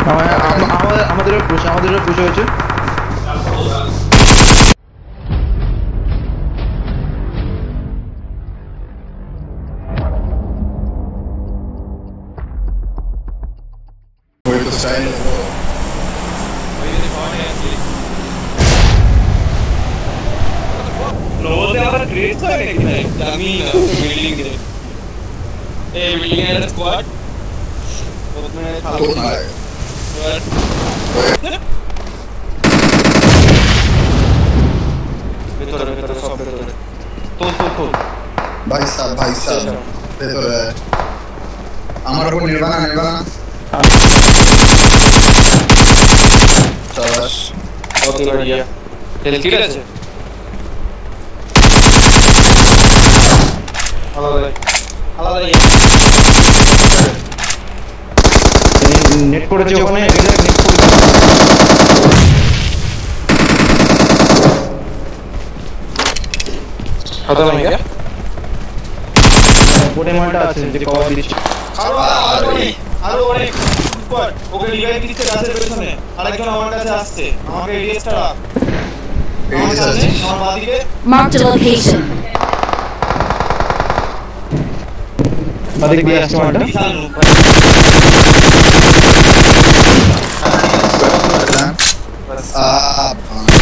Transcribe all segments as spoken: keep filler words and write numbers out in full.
আমাদের আমাদের পুশ আমাদের পুশ হয়েছে। Luego te ahora crees que hay camino, building de. Eh, building era squad. उसमें तो ना है बेहतर बेहतर सब बेहतर तो तो तो भाई साहब भाई साहब बेहतर है हमारा को निर्वाणा निर्वाणा शाबाश बहुत ही बढ़िया तेल ठीक है हेलो भाई हेलो भाई नेट पड़े जो कोने नेट पड़े खत्म हो गया पूरे माल्टा আছে যে কভার দিচ্ছে আরো আরো আরো অনেক স্কোয়াড ওকে রিভাইভ দিতে গাছের পেছনে আরেকজন আমার কাছে আসছে আমাকে এডিএসটা রাখ এডিএস আছে আমার বাদিকে মার্ক দ্য লোকেশন বাদিকে দিয়ে আসছে মাল্টা आप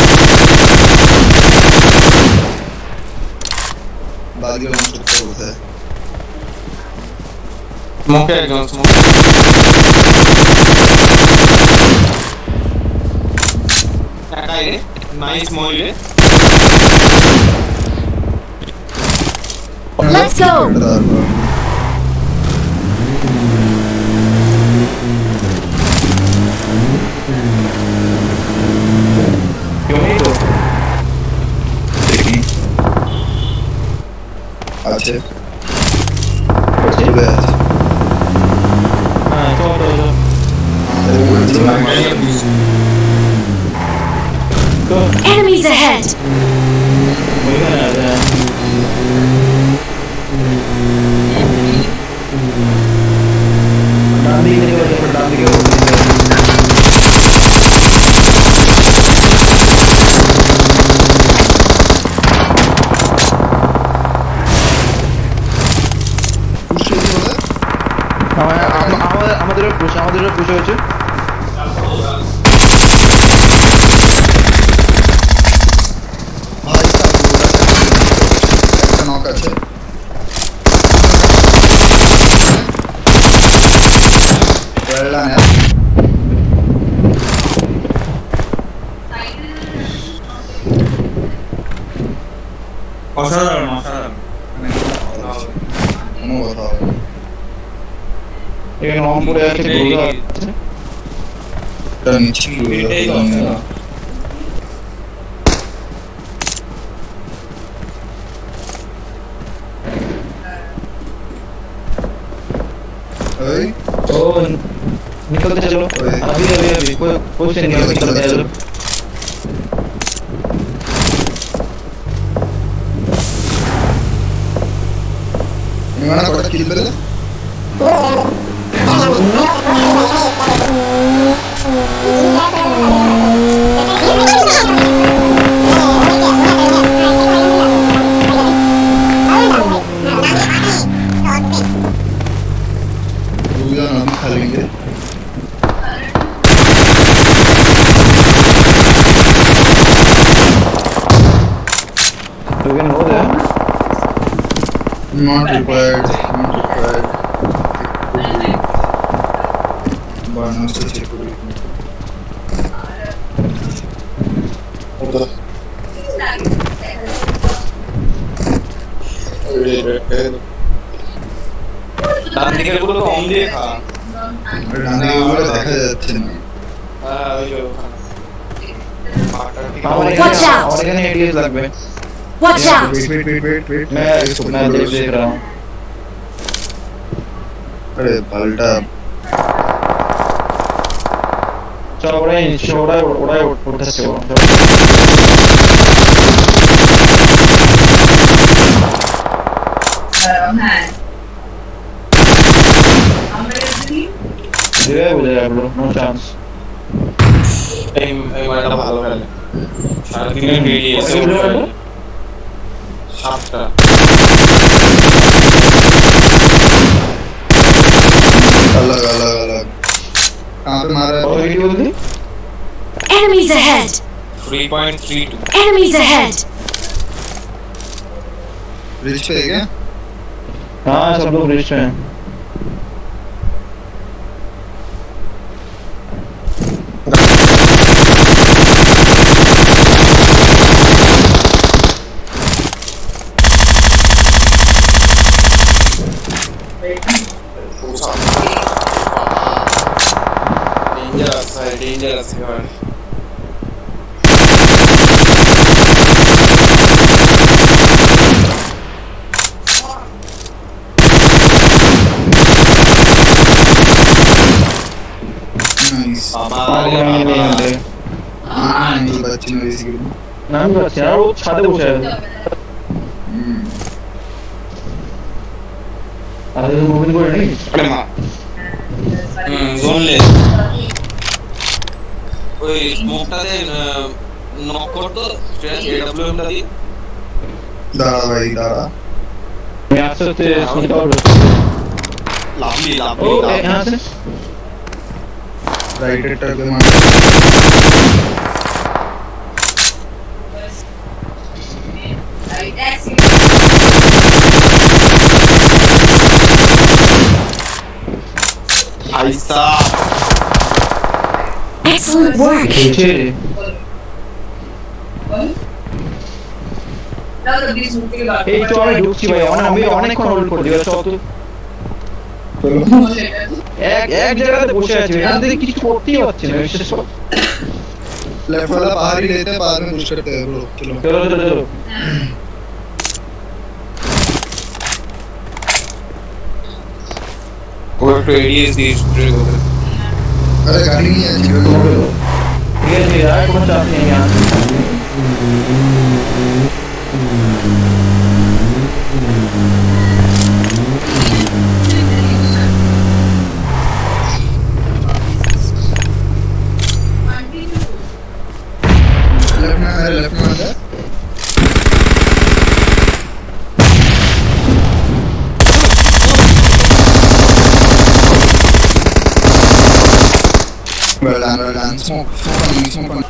बाकी लोग चुप होते हैं स्मोक है एकदम स्मोक क्या है नाइस मोल है लेट्स गो अच्छे अच्छे बैठ हाँ चलो चलो enemies ahead डांडी के लिए डांडी के আমাদের আমাদের পুশ আমাদের পুশ হয়েছে भाई साहब একটা নক আছে वेल डन यार অসাধারণ অসাধারণ কোনো কথা এখানে নম পড়ে আছে গোল আছে এটা নিচে এটাই না ओए ओ निकलते चलो अभी अभी अभी कोई कोई से नहीं निकलते चलो निवाना कोड़ा किल बेले दूसरा नाम खा लेंगे You can go there. Not required. Not required. Barna se check करो. ओके. अरे रे. ডান দিকের গুলো তো অন দিয়ে খা अरे डांडे वाला देखा जाता है ना. হ্যাঁ ওই যে Watch out! और एरिया एटीएस लगবে Watch out! Wait wait wait wait wait. मैं इसको मैं देख देख रहा हूं अरे पलटा चलो ওড়াই নিচে ওড়াই ওড়াই উঠতেছে ও Revive हो जाएगा bro, no chance. এই এই মালটা ভালো খেলে সাড়ে তিন মিনিট বেরিয়ে এসে কত কিলো মারলো? সাতটা अलग अलग अलग कहाँ पे मारा और है? वीडियो बोल दी? Enemies ahead! three point three two Enemies ahead! Reach पे है क्या? हाँ सब लोग रिच हैं. डेंजरस है डेंजरस है भाई नाइस आगे हम नहीं आते. हाँ नहीं बच्चे मेरी सी नाम भी अच्छा है, वो छाते बसे है. अरे वो मूवी को नहीं. अरे मां হুম জোন লে ওই স্মোকটাতে নক করতো স্ট্রেস এডব্লিউএম টা দিয়ে दारा भाई दारा मैं आ सकते सुनता हूँ. লাভলি ओ লাভলি ए, यहाँ से राइट हिटर पे मार আইসা Excellent work! पीछे এই তো আমি ঢুকছি ভাই, অনেক আমি অনেকক্ষণ হোল্ড করে দিই. সব তো এক এক জায়গাতে বসে আছি, এখান থেকে কিছু করতেই পারছি না. বিশেষ করে लेफ्ट वाला बाहर ही लेते हैं बाद में पुश करते हैं ब्रो चलो চলো চলো চলো. ও একটু এডিএস দিয়ে স্প্রে করে अरे गाड़ी नहीं है जीरो ঠিক আছে यार, কোনো চাপ নেই यहाँ. लेफ्ट में मेरे लेफ्ट में आता है well done well done smoke smoke on me smoke on